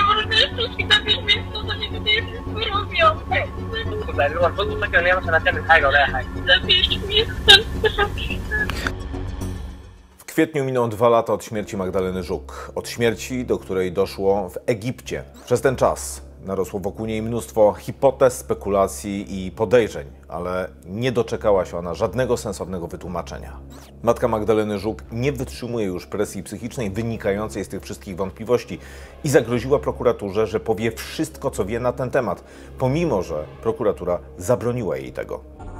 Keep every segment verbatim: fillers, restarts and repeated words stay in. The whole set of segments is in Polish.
nie może wszystkich zabić miejsce, to nie będzie wszystko robią. Zabierz mnie stąd. W kwietniu miną dwa lata od śmierci Magdaleny Żuk. Od śmierci, do której doszło w Egipcie. Przez ten czas narosło wokół niej mnóstwo hipotez, spekulacji i podejrzeń, ale nie doczekała się ona żadnego sensownego wytłumaczenia. Matka Magdaleny Żuk nie wytrzymuje już presji psychicznej wynikającej z tych wszystkich wątpliwości i zagroziła prokuraturze, że powie wszystko, co wie na ten temat, pomimo że prokuratura zabroniła jej tego.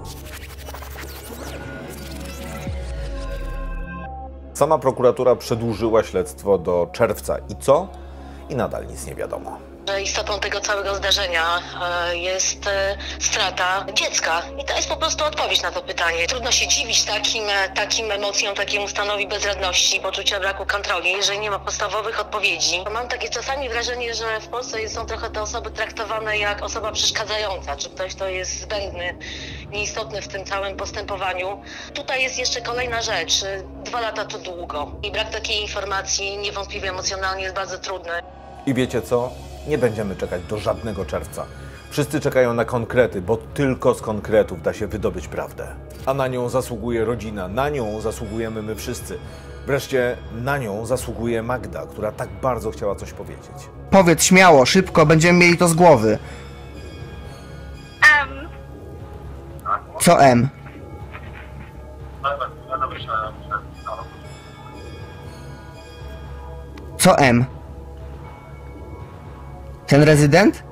Sama prokuratura przedłużyła śledztwo do czerwca. I co? I nadal nic nie wiadomo. Istotą tego całego zdarzenia jest strata dziecka. I to jest po prostu odpowiedź na to pytanie. Trudno się dziwić takim, takim emocjom, takiemu stanowi bezradności, poczucia braku kontroli, jeżeli nie ma podstawowych odpowiedzi. Mam takie czasami wrażenie, że w Polsce są trochę te osoby traktowane jak osoba przeszkadzająca, czy ktoś, kto jest zbędny, nieistotny w tym całym postępowaniu. Tutaj jest jeszcze kolejna rzecz. Dwa lata to długo i brak takiej informacji niewątpliwie emocjonalnie jest bardzo trudny. I wiecie co? Nie będziemy czekać do żadnego czerwca. Wszyscy czekają na konkrety, bo tylko z konkretów da się wydobyć prawdę. A na nią zasługuje rodzina, na nią zasługujemy my wszyscy. Wreszcie na nią zasługuje Magda, która tak bardzo chciała coś powiedzieć. Powiedz śmiało, szybko, będziemy mieli to z głowy. M. Co M? Co M? Ten rezydent?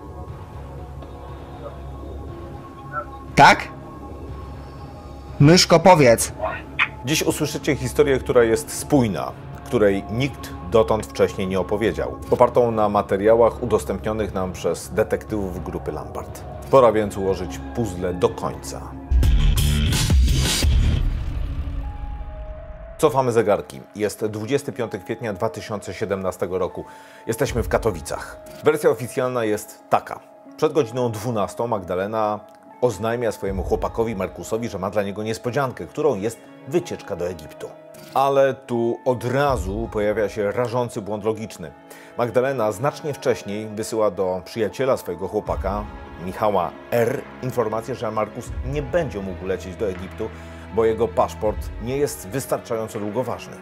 Tak? Myszko, powiedz. Dziś usłyszycie historię, która jest spójna, której nikt dotąd wcześniej nie opowiedział, opartą na materiałach udostępnionych nam przez detektywów grupy Lambert. Pora więc ułożyć puzzle do końca. Cofamy zegarki. Jest dwudziestego piątego kwietnia dwa tysiące siedemnastego roku. Jesteśmy w Katowicach. Wersja oficjalna jest taka. Przed godziną dwunastą Magdalena oznajmia swojemu chłopakowi Markusowi, że ma dla niego niespodziankę, którą jest wycieczka do Egiptu. Ale tu od razu pojawia się rażący błąd logiczny. Magdalena znacznie wcześniej wysyła do przyjaciela swojego chłopaka, Michała R., informację, że Markus nie będzie mógł lecieć do Egiptu, bo jego paszport nie jest wystarczająco długo ważny.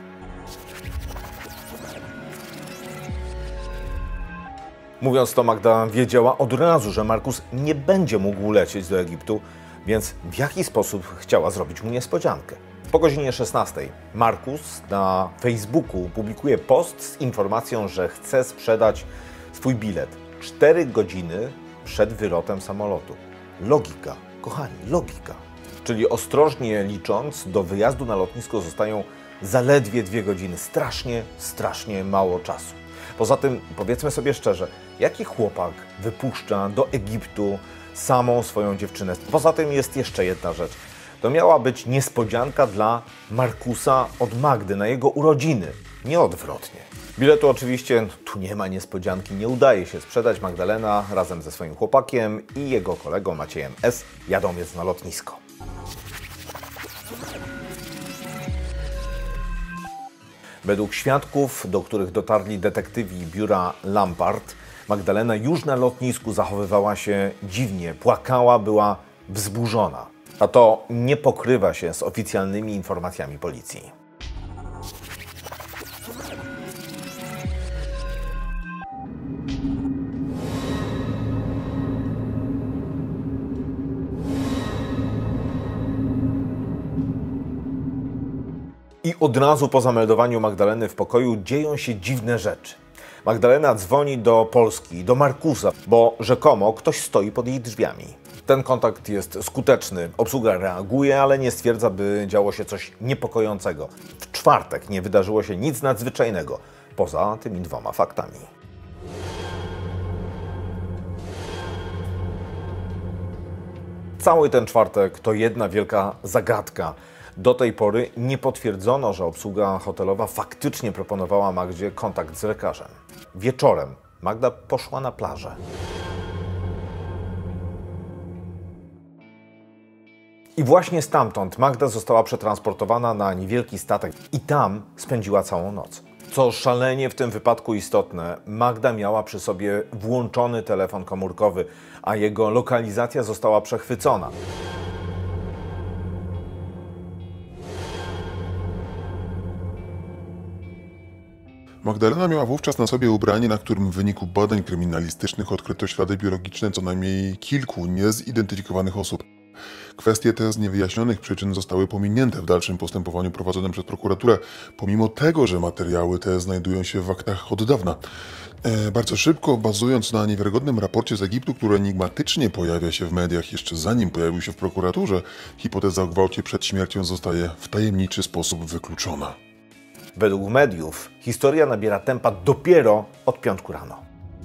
Mówiąc to, Magda wiedziała od razu, że Markus nie będzie mógł lecieć do Egiptu, więc w jaki sposób chciała zrobić mu niespodziankę. Po godzinie szesnastej Markus na Facebooku publikuje post z informacją, że chce sprzedać swój bilet cztery godziny przed wylotem samolotu. Logika, kochani, logika. Czyli ostrożnie licząc, do wyjazdu na lotnisko zostają zaledwie dwie godziny. Strasznie, strasznie mało czasu. Poza tym, powiedzmy sobie szczerze, jaki chłopak wypuszcza do Egiptu samą swoją dziewczynę? Poza tym jest jeszcze jedna rzecz. To miała być niespodzianka dla Markusa od Magdy na jego urodziny, nie odwrotnie. Biletu oczywiście tu nie ma niespodzianki, nie udaje się sprzedać. Magdalena razem ze swoim chłopakiem i jego kolegą Maciejem S. jadą więc na lotnisko. Według świadków, do których dotarli detektywi biura Lambert, Magdalena już na lotnisku zachowywała się dziwnie, płakała, była wzburzona. A to nie pokrywa się z oficjalnymi informacjami policji. I od razu po zameldowaniu Magdaleny w pokoju dzieją się dziwne rzeczy. Magdalena dzwoni do Polski, do Markusa, bo rzekomo ktoś stoi pod jej drzwiami. Ten kontakt jest skuteczny, obsługa reaguje, ale nie stwierdza, by działo się coś niepokojącego. W czwartek nie wydarzyło się nic nadzwyczajnego, poza tymi dwoma faktami. Cały ten czwartek to jedna wielka zagadka. Do tej pory nie potwierdzono, że obsługa hotelowa faktycznie proponowała Magdzie kontakt z lekarzem. Wieczorem Magda poszła na plażę. I właśnie stamtąd Magda została przetransportowana na niewielki statek i tam spędziła całą noc. Co szalenie w tym wypadku istotne, Magda miała przy sobie włączony telefon komórkowy, a jego lokalizacja została przechwycona. Magdalena miała wówczas na sobie ubranie, na którym w wyniku badań kryminalistycznych odkryto ślady biologiczne co najmniej kilku niezidentyfikowanych osób. Kwestie te z niewyjaśnionych przyczyn zostały pominięte w dalszym postępowaniu prowadzonym przez prokuraturę, pomimo tego, że materiały te znajdują się w aktach od dawna. E, bardzo szybko, bazując na niewiarygodnym raporcie z Egiptu, który enigmatycznie pojawia się w mediach jeszcze zanim pojawił się w prokuraturze, hipoteza o gwałcie przed śmiercią zostaje w tajemniczy sposób wykluczona. Według mediów historia nabiera tempa dopiero od piątku rano.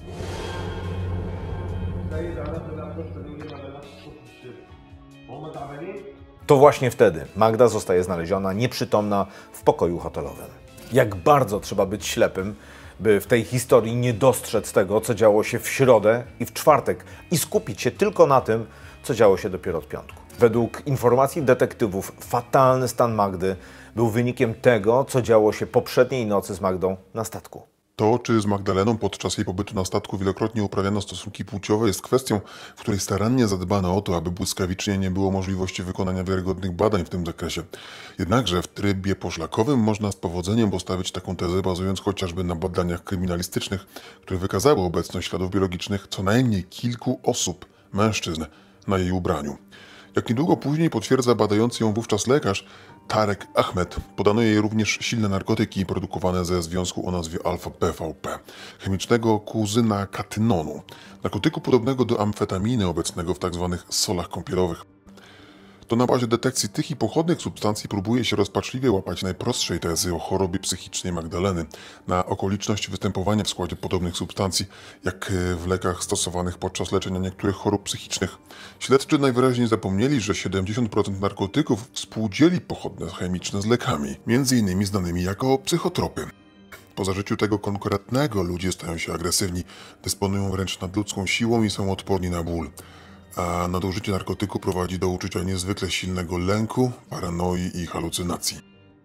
To właśnie wtedy Magda zostaje znaleziona nieprzytomna w pokoju hotelowym. Jak bardzo trzeba być ślepym, by w tej historii nie dostrzec tego, co działo się w środę i w czwartek i skupić się tylko na tym, co działo się dopiero od piątku. Według informacji detektywów fatalny stan Magdy był wynikiem tego, co działo się poprzedniej nocy z Magdą na statku. To, czy z Magdaleną podczas jej pobytu na statku wielokrotnie uprawiano stosunki płciowe, jest kwestią, w której starannie zadbano o to, aby błyskawicznie nie było możliwości wykonania wiarygodnych badań w tym zakresie. Jednakże w trybie poszlakowym można z powodzeniem postawić taką tezę, bazując chociażby na badaniach kryminalistycznych, które wykazały obecność śladów biologicznych co najmniej kilku osób, mężczyzn, na jej ubraniu. Jak niedługo później potwierdza badający ją wówczas lekarz Tarek Ahmed, podano jej również silne narkotyki produkowane ze związku o nazwie alfa-P V P, chemicznego kuzyna katynonu, narkotyku podobnego do amfetaminy obecnego w tzw. solach kąpielowych. To na bazie detekcji tych i pochodnych substancji próbuje się rozpaczliwie łapać najprostszej tezy o chorobie psychicznej Magdaleny na okoliczność występowania w składzie podobnych substancji, jak w lekach stosowanych podczas leczenia niektórych chorób psychicznych. Śledczy najwyraźniej zapomnieli, że siedemdziesiąt procent narkotyków współdzieli pochodne chemiczne z lekami, między innymi znanymi jako psychotropy. Po zażyciu tego konkretnego ludzie stają się agresywni, dysponują wręcz nadludzką siłą i są odporni na ból. A nadużycie narkotyku prowadzi do uczucia niezwykle silnego lęku, paranoi i halucynacji.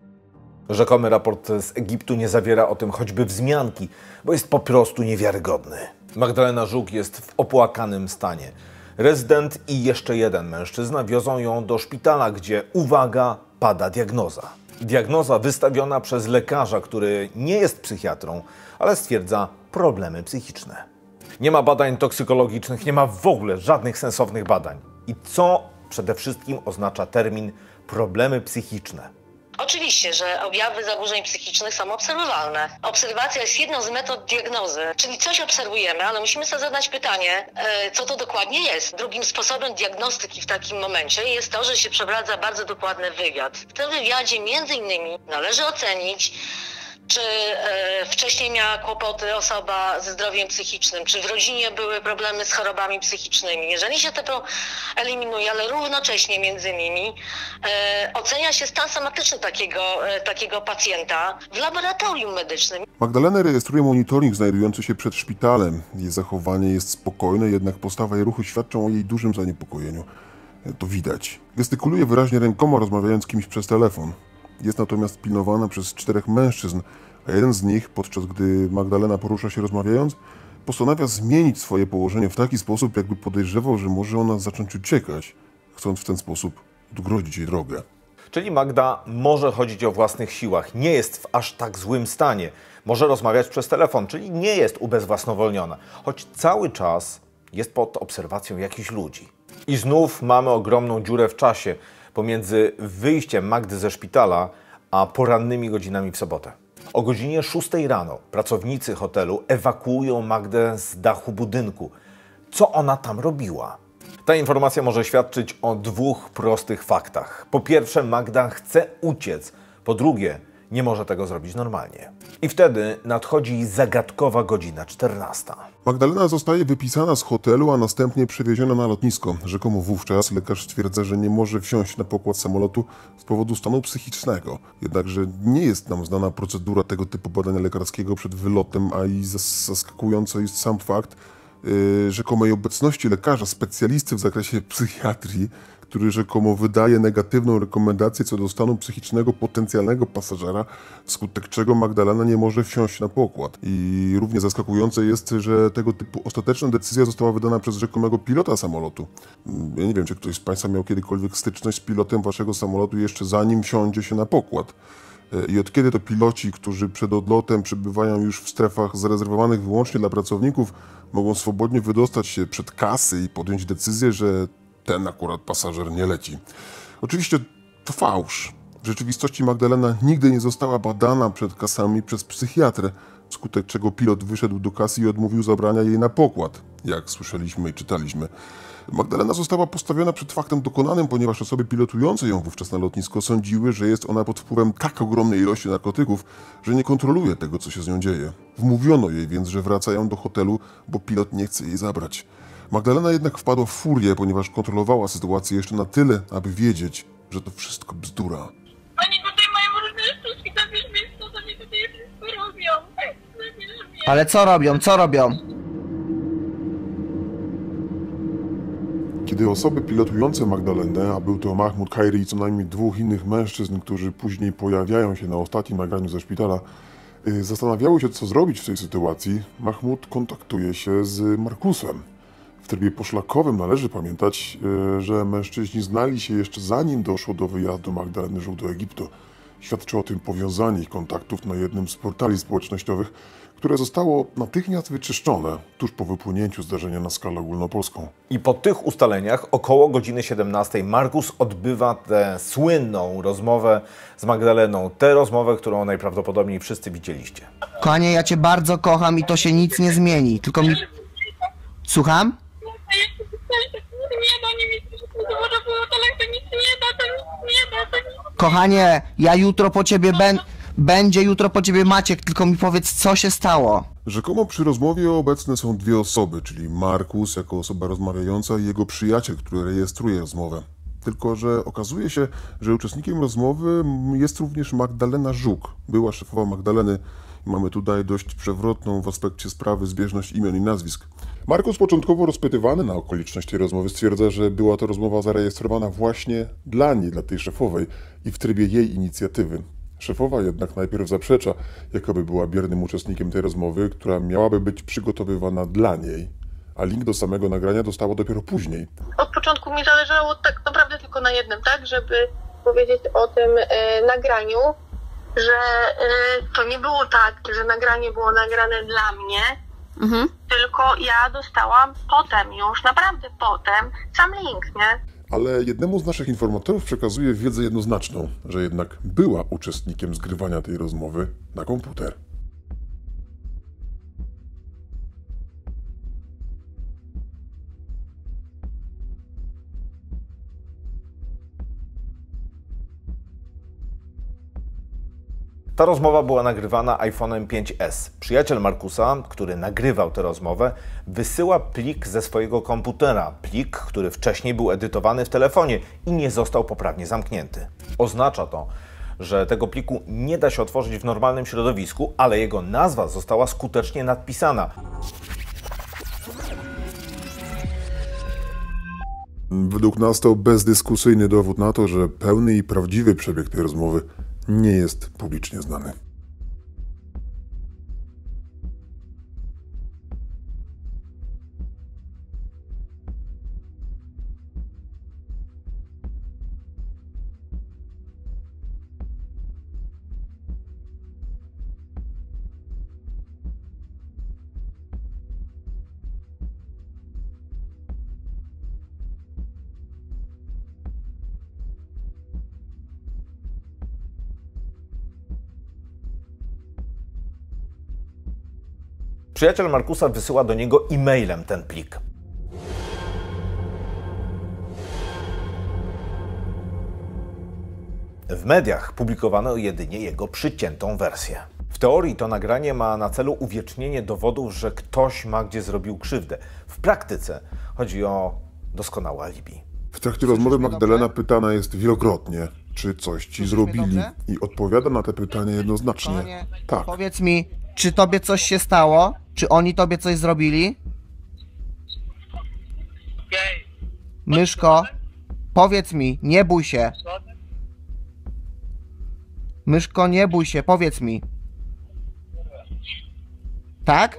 Rzekomy raport z Egiptu nie zawiera o tym choćby wzmianki, bo jest po prostu niewiarygodny. Magdalena Żuk jest w opłakanym stanie. Rezydent i jeszcze jeden mężczyzna wiozą ją do szpitala, gdzie, uwaga, pada diagnoza. Diagnoza wystawiona przez lekarza, który nie jest psychiatrą, ale stwierdza problemy psychiczne. Nie ma badań toksykologicznych, nie ma w ogóle żadnych sensownych badań. I co przede wszystkim oznacza termin problemy psychiczne? Oczywiście, że objawy zaburzeń psychicznych są obserwowalne. Obserwacja jest jedną z metod diagnozy, czyli coś obserwujemy, ale musimy sobie zadać pytanie, co to dokładnie jest. Drugim sposobem diagnostyki w takim momencie jest to, że się przeprowadza bardzo dokładny wywiad. W tym wywiadzie między innymi należy ocenić, czy e, wcześniej miała kłopoty osoba ze zdrowiem psychicznym, czy w rodzinie były problemy z chorobami psychicznymi. Jeżeli się to eliminuje, ale równocześnie między nimi e, ocenia się stan somatyczny takiego, e, takiego pacjenta w laboratorium medycznym. Magdalenę rejestruje monitoring znajdujący się przed szpitalem. Jej zachowanie jest spokojne, jednak postawa i ruchy świadczą o jej dużym zaniepokojeniu. To widać. Gestykuluje wyraźnie rękoma, rozmawiając z kimś przez telefon. Jest natomiast pilnowana przez czterech mężczyzn, a jeden z nich, podczas gdy Magdalena porusza się rozmawiając, postanawia zmienić swoje położenie w taki sposób, jakby podejrzewał, że może ona zacząć uciekać, chcąc w ten sposób odgrodzić jej drogę. Czyli Magda może chodzić o własnych siłach, nie jest w aż tak złym stanie, może rozmawiać przez telefon, czyli nie jest ubezwłasnowolniona, choć cały czas jest pod obserwacją jakichś ludzi. I znów mamy ogromną dziurę w czasie pomiędzy wyjściem Magdy ze szpitala, a porannymi godzinami w sobotę. O godzinie szóstej rano pracownicy hotelu ewakuują Magdę z dachu budynku. Co ona tam robiła? Ta informacja może świadczyć o dwóch prostych faktach. Po pierwsze, Magda chce uciec. Po drugie, nie może tego zrobić normalnie. I wtedy nadchodzi zagadkowa godzina czternasta. Magdalena zostaje wypisana z hotelu, a następnie przewieziona na lotnisko. Rzekomo wówczas lekarz stwierdza, że nie może wsiąść na pokład samolotu z powodu stanu psychicznego. Jednakże nie jest nam znana procedura tego typu badania lekarskiego przed wylotem, a i zaskakujący jest sam fakt, yy, rzekomej obecności lekarza, specjalisty w zakresie psychiatrii, który rzekomo wydaje negatywną rekomendację co do stanu psychicznego potencjalnego pasażera, wskutek czego Magdalena nie może wsiąść na pokład. I równie zaskakujące jest, że tego typu ostateczna decyzja została wydana przez rzekomego pilota samolotu. Ja nie wiem, czy ktoś z Państwa miał kiedykolwiek styczność z pilotem waszego samolotu jeszcze zanim wsiądzie się na pokład. I od kiedy to piloci, którzy przed odlotem przebywają już w strefach zarezerwowanych wyłącznie dla pracowników, mogą swobodnie wydostać się przed kasy i podjąć decyzję, że ten akurat pasażer nie leci. Oczywiście to fałsz. W rzeczywistości Magdalena nigdy nie została badana przed kasami przez psychiatrę, wskutek czego pilot wyszedł do kasy i odmówił zabrania jej na pokład, jak słyszeliśmy i czytaliśmy. Magdalena została postawiona przed faktem dokonanym, ponieważ osoby pilotujące ją wówczas na lotnisko sądziły, że jest ona pod wpływem tak ogromnej ilości narkotyków, że nie kontroluje tego, co się z nią dzieje. Wmówiono jej więc, że wracają do hotelu, bo pilot nie chce jej zabrać. Magdalena jednak wpadła w furię, ponieważ kontrolowała sytuację jeszcze na tyle, aby wiedzieć, że to wszystko bzdura. Oni tutaj mają różne sztuczki, zabierz mnie stąd, oni tutaj wszystko robią. Zabierz mnie. Ale co robią, co robią? Kiedy osoby pilotujące Magdalenę, a był to Mahmud Khairi i co najmniej dwóch innych mężczyzn, którzy później pojawiają się na ostatnim nagraniu ze szpitala, yy, zastanawiały się, co zrobić w tej sytuacji, Mahmud kontaktuje się z Markusem. W trybie poszlakowym należy pamiętać, yy, że mężczyźni znali się jeszcze zanim doszło do wyjazdu Magdaleny Żuk do Egiptu. Świadczy o tym powiązanie ich kontaktów na jednym z portali społecznościowych, które zostało natychmiast wyczyszczone tuż po wypłynięciu zdarzenia na skalę ogólnopolską. I po tych ustaleniach około godziny siedemnastej Markus odbywa tę słynną rozmowę z Magdaleną. Tę rozmowę, którą najprawdopodobniej wszyscy widzieliście. Kochanie, ja cię bardzo kocham i to się nic nie zmieni, tylko mi... Słucham? A jeszcze coś nie da, nie mi że to może było to, ale to nic nie da, to nic nie da, to nic. Kochanie, ja jutro po ciebie będę... Będzie jutro po ciebie Maciek, tylko mi powiedz, co się stało. Rzekomo przy rozmowie obecne są dwie osoby, czyli Markus jako osoba rozmawiająca i jego przyjaciel, który rejestruje rozmowę. Tylko że okazuje się, że uczestnikiem rozmowy jest również Magdalena Żuk, była szefowa Magdaleny. Mamy tutaj dość przewrotną w aspekcie sprawy zbieżność imion i nazwisk. Markus początkowo rozpytywany na okoliczność tej rozmowy stwierdza, że była to rozmowa zarejestrowana właśnie dla niej, dla tej szefowej i w trybie jej inicjatywy. Szefowa jednak najpierw zaprzecza, jakoby była biernym uczestnikiem tej rozmowy, która miałaby być przygotowywana dla niej, a link do samego nagrania dostała dopiero później. Od początku mi zależało tak naprawdę tylko na jednym, tak, żeby powiedzieć o tym e, nagraniu, że e, to nie było tak, że nagranie było nagrane dla mnie, mhm. tylko ja dostałam potem już, naprawdę potem, sam link, nie? Ale jednemu z naszych informatorów przekazuje wiedzę jednoznaczną, że jednak była uczestnikiem zgrywania tej rozmowy na komputer. Ta rozmowa była nagrywana iPhone'em pięć S. Przyjaciel Markusa, który nagrywał tę rozmowę, wysyła plik ze swojego komputera. Plik, który wcześniej był edytowany w telefonie i nie został poprawnie zamknięty. Oznacza to, że tego pliku nie da się otworzyć w normalnym środowisku, ale jego nazwa została skutecznie nadpisana. Według nas to bezdyskusyjny dowód na to, że pełny i prawdziwy przebieg tej rozmowy nie jest publicznie znany. Przyjaciel Markusa wysyła do niego e-mailem ten plik. W mediach publikowano jedynie jego przyciętą wersję. W teorii to nagranie ma na celu uwiecznienie dowodów, że ktoś ma gdzie zrobił krzywdę. W praktyce chodzi o doskonałe alibi. W trakcie rozmowy Magdalena pytana jest wielokrotnie, czy coś ci zrobili, i odpowiada na te pytania jednoznacznie. Kochanie, tak. powiedz mi, czy tobie coś się stało? Czy oni tobie coś zrobili? Myszko, powiedz mi, nie bój się. Myszko, nie bój się, powiedz mi. Tak?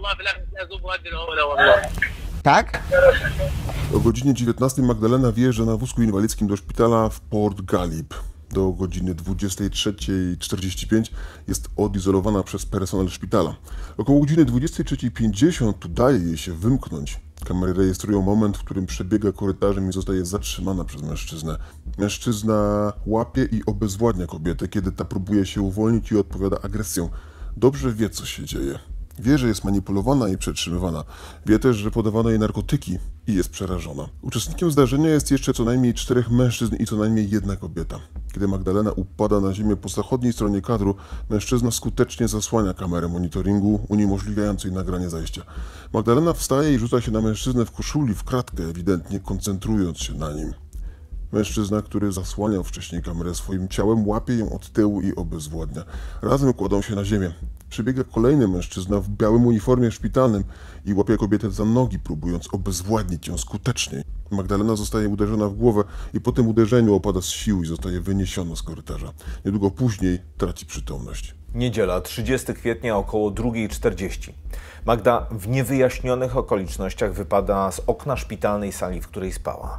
Tak? O godzinie dziewiętnastej Magdalena wjeżdża na wózku inwalidzkim do szpitala w Port Galip. Do godziny dwudziestej trzeciej czterdzieści pięć jest odizolowana przez personel szpitala. Około godziny dwudziestej trzeciej pięćdziesiąt udaje jej się wymknąć. Kamery rejestrują moment, w którym przebiega korytarzem i zostaje zatrzymana przez mężczyznę. Mężczyzna łapie i obezwładnia kobietę, kiedy ta próbuje się uwolnić i odpowiada agresją. Dobrze wie, co się dzieje. Wie, że jest manipulowana i przetrzymywana. Wie też, że podawano jej narkotyki i jest przerażona. Uczestnikiem zdarzenia jest jeszcze co najmniej czterech mężczyzn i co najmniej jedna kobieta. Kiedy Magdalena upada na ziemię po zachodniej stronie kadru, mężczyzna skutecznie zasłania kamerę monitoringu, uniemożliwiając jej nagranie zajścia. Magdalena wstaje i rzuca się na mężczyznę w koszuli w kratkę, ewidentnie koncentrując się na nim. Mężczyzna, który zasłaniał wcześniej kamerę swoim ciałem, łapie ją od tyłu i obezwładnia. Razem kładą się na ziemię. Przybiega kolejny mężczyzna w białym uniformie szpitalnym i łapie kobietę za nogi, próbując obezwładnić ją skuteczniej. Magdalena zostaje uderzona w głowę i po tym uderzeniu opada z sił i zostaje wyniesiona z korytarza. Niedługo później traci przytomność. Niedziela, trzydziestego kwietnia, około drugiej czterdzieści. Magda w niewyjaśnionych okolicznościach wypada z okna szpitalnej sali, w której spała.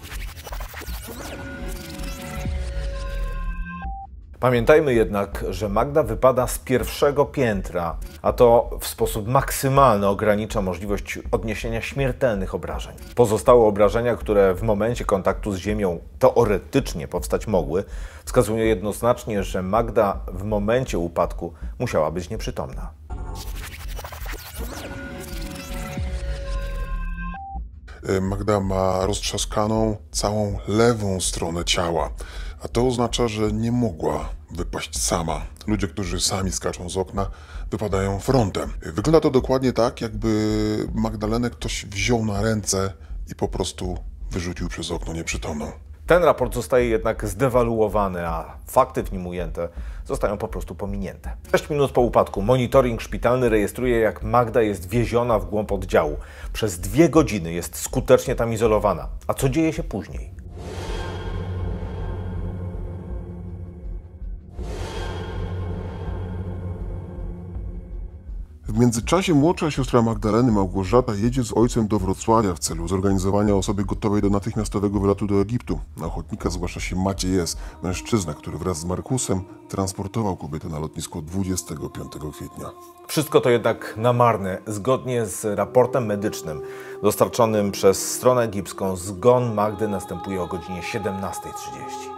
Pamiętajmy jednak, że Magda wypada z pierwszego piętra, a to w sposób maksymalny ogranicza możliwość odniesienia śmiertelnych obrażeń. Pozostałe obrażenia, które w momencie kontaktu z ziemią teoretycznie powstać mogły, wskazują jednoznacznie, że Magda w momencie upadku musiała być nieprzytomna. Magda ma roztrzaskaną całą lewą stronę ciała, a to oznacza, że nie mogła wypaść sama. Ludzie, którzy sami skaczą z okna, wypadają frontem. Wygląda to dokładnie tak, jakby Magdalenę ktoś wziął na ręce i po prostu wyrzucił przez okno nieprzytomną. Ten raport zostaje jednak zdewaluowany, a fakty w nim ujęte zostają po prostu pominięte. sześć minut po upadku monitoring szpitalny rejestruje, jak Magda jest wieziona w głąb oddziału. Przez dwie godziny jest skutecznie tam izolowana. A co dzieje się później? W międzyczasie młodsza siostra Magdaleny, Małgorzata, jedzie z ojcem do Wrocławia w celu zorganizowania osoby gotowej do natychmiastowego wylotu do Egiptu. Na ochotnika zgłasza się Maciej S., mężczyzna, który wraz z Markusem transportował kobietę na lotnisko dwudziestego piątego kwietnia. Wszystko to jednak na marne. Zgodnie z raportem medycznym dostarczonym przez stronę egipską, zgon Magdy następuje o godzinie siedemnastej trzydzieści.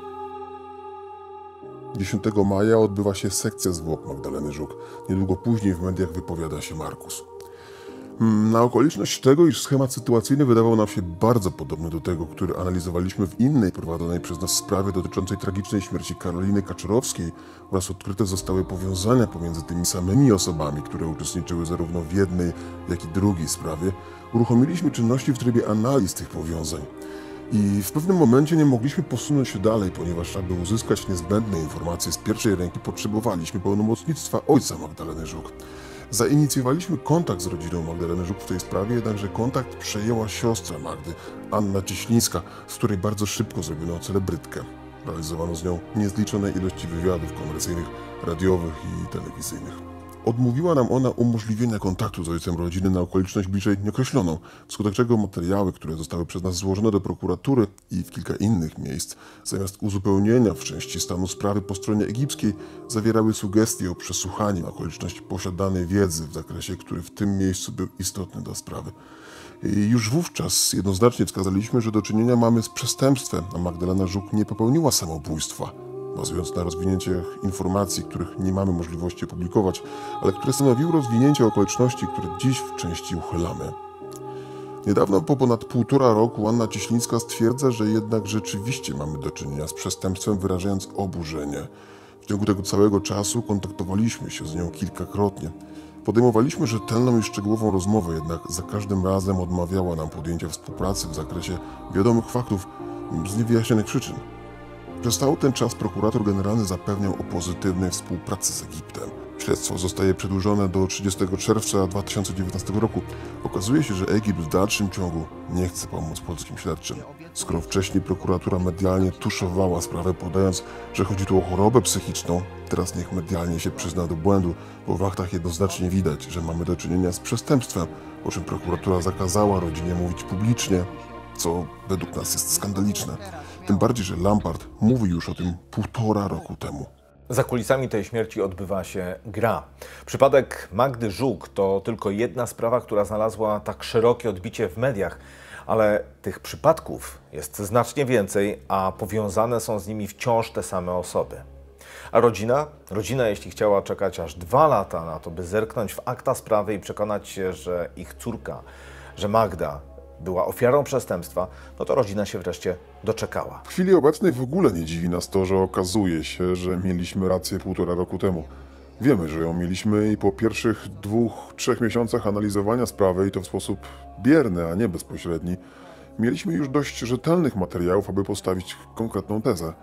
dziesiątego maja odbywa się sekcja zwłok Magdaleny Żuk. Niedługo później w mediach wypowiada się Markus. Na okoliczność tego, iż schemat sytuacyjny wydawał nam się bardzo podobny do tego, który analizowaliśmy w innej prowadzonej przez nas sprawie dotyczącej tragicznej śmierci Karoliny Kaczorowskiej oraz odkryte zostały powiązania pomiędzy tymi samymi osobami, które uczestniczyły zarówno w jednej, jak i drugiej sprawie, uruchomiliśmy czynności w trybie analiz tych powiązań. I w pewnym momencie nie mogliśmy posunąć się dalej, ponieważ aby uzyskać niezbędne informacje z pierwszej ręki, potrzebowaliśmy pełnomocnictwa ojca Magdaleny Żuk. Zainicjowaliśmy kontakt z rodziną Magdaleny Żuk w tej sprawie, jednakże kontakt przejęła siostra Magdy, Anna Cieślińska, z której bardzo szybko zrobiono celebrytkę. Realizowano z nią niezliczone ilości wywiadów komercyjnych, radiowych i telewizyjnych. Odmówiła nam ona umożliwienia kontaktu z ojcem rodziny na okoliczność bliżej nieokreśloną, wskutek czego materiały, które zostały przez nas złożone do prokuratury i w kilka innych miejsc, zamiast uzupełnienia w części stanu sprawy po stronie egipskiej, zawierały sugestie o przesłuchaniu na okoliczność posiadanej wiedzy w zakresie, który w tym miejscu był istotny dla sprawy. I już wówczas jednoznacznie wskazaliśmy, że do czynienia mamy z przestępstwem, a Magdalena Żuk nie popełniła samobójstwa, bazując na rozwinięciach informacji, których nie mamy możliwości opublikować, ale które stanowiły rozwinięcie okoliczności, które dziś w części uchylamy. Niedawno, po ponad półtora roku, Anna Cieślińska stwierdza, że jednak rzeczywiście mamy do czynienia z przestępstwem, wyrażając oburzenie. W ciągu tego całego czasu kontaktowaliśmy się z nią kilkakrotnie. Podejmowaliśmy rzetelną i szczegółową rozmowę, jednak za każdym razem odmawiała nam podjęcia współpracy w zakresie wiadomych faktów z niewyjaśnionych przyczyn. Przez cały ten czas prokurator generalny zapewniał o pozytywnej współpracy z Egiptem. Śledztwo zostaje przedłużone do trzydziestego czerwca dwa tysiące dziewiętnastego roku. Okazuje się, że Egipt w dalszym ciągu nie chce pomóc polskim śledczym. Skoro wcześniej prokuratura medialnie tuszowała sprawę, podając, że chodzi tu o chorobę psychiczną, teraz niech medialnie się przyzna do błędu, bo w aktach jednoznacznie widać, że mamy do czynienia z przestępstwem, o czym prokuratura zakazała rodzinie mówić publicznie, co według nas jest skandaliczne. Tym bardziej, że Lampard mówi już o tym półtora roku temu. Za kulisami tej śmierci odbywa się gra. Przypadek Magdy Żuk to tylko jedna sprawa, która znalazła tak szerokie odbicie w mediach, ale tych przypadków jest znacznie więcej, a powiązane są z nimi wciąż te same osoby. A rodzina? Rodzina, jeśli chciała czekać aż dwa lata na to, by zerknąć w akta sprawy i przekonać się, że ich córka, że Magda była ofiarą przestępstwa, no to rodzina się wreszcie doczekała. W chwili obecnej w ogóle nie dziwi nas to, że okazuje się, że mieliśmy rację półtora roku temu. Wiemy, że ją mieliśmy i po pierwszych dwóch, trzech miesiącach analizowania sprawy, i to w sposób bierny, a nie bezpośredni, mieliśmy już dość rzetelnych materiałów, aby postawić konkretną tezę.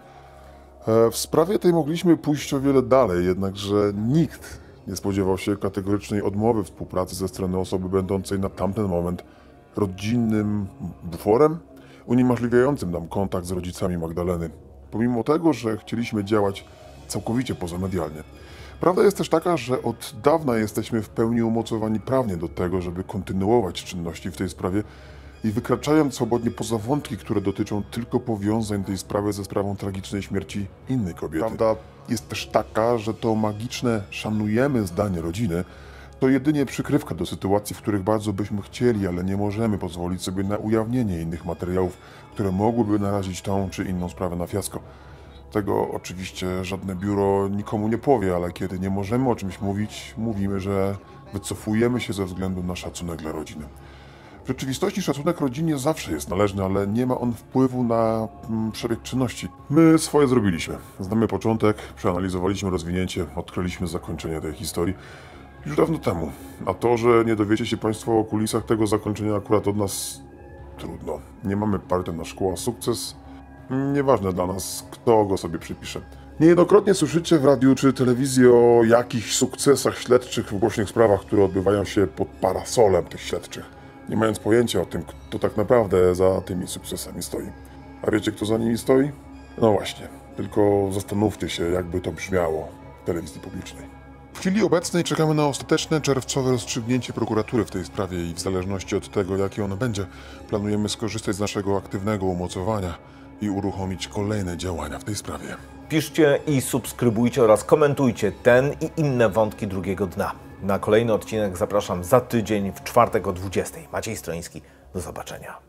W sprawie tej mogliśmy pójść o wiele dalej, jednakże nikt nie spodziewał się kategorycznej odmowy współpracy ze strony osoby będącej na tamten moment rodzinnym buforem uniemożliwiającym nam kontakt z rodzicami Magdaleny, pomimo tego, że chcieliśmy działać całkowicie pozamedialnie. Prawda jest też taka, że od dawna jesteśmy w pełni umocowani prawnie do tego, żeby kontynuować czynności w tej sprawie i wykraczając swobodnie poza wątki, które dotyczą tylko powiązań tej sprawy ze sprawą tragicznej śmierci innej kobiety. Prawda jest też taka, że to magiczne szanujemy zdanie rodziny to jedynie przykrywka do sytuacji, w których bardzo byśmy chcieli, ale nie możemy pozwolić sobie na ujawnienie innych materiałów, które mogłyby narazić tą czy inną sprawę na fiasko. Tego oczywiście żadne biuro nikomu nie powie, ale kiedy nie możemy o czymś mówić, mówimy, że wycofujemy się ze względu na szacunek dla rodziny. W rzeczywistości szacunek rodzinie zawsze jest należny, ale nie ma on wpływu na mm, przebieg czynności. My swoje zrobiliśmy. Znamy początek, przeanalizowaliśmy rozwinięcie, odkryliśmy zakończenie tej historii już dawno temu. A to, że nie dowiecie się Państwo o kulisach tego zakończenia akurat od nas, trudno. Nie mamy party na szkło, a sukces nieważne dla nas, kto go sobie przypisze. Niejednokrotnie słyszycie w radiu czy telewizji o jakichś sukcesach śledczych w głośnych sprawach, które odbywają się pod parasolem tych śledczych, nie mając pojęcia o tym, kto tak naprawdę za tymi sukcesami stoi. A wiecie, kto za nimi stoi? No właśnie, tylko zastanówcie się, jakby to brzmiało w telewizji publicznej. W chwili obecnej czekamy na ostateczne czerwcowe rozstrzygnięcie prokuratury w tej sprawie i w zależności od tego, jakie ono będzie, planujemy skorzystać z naszego aktywnego umocowania i uruchomić kolejne działania w tej sprawie. Piszcie i subskrybujcie oraz komentujcie ten i inne wątki drugiego dna. Na kolejny odcinek zapraszam za tydzień w czwartek o dwudziestej. Maciej Stroiński, do zobaczenia.